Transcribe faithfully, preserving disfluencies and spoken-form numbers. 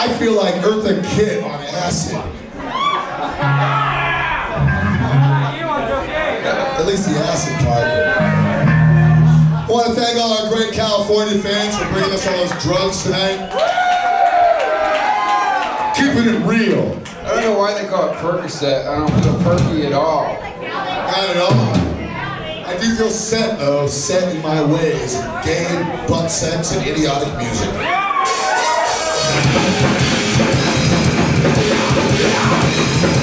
I feel like Eartha Kitt on acid. At least the acid part. I want to thank all our great California fans for bringing us all those drugs tonight. Keeping it real. I don't know why they call it Percocet. I don't feel perky at all. Not at all. I do feel set though, set in my ways, gay, butt sex, and idiotic music. Yeah.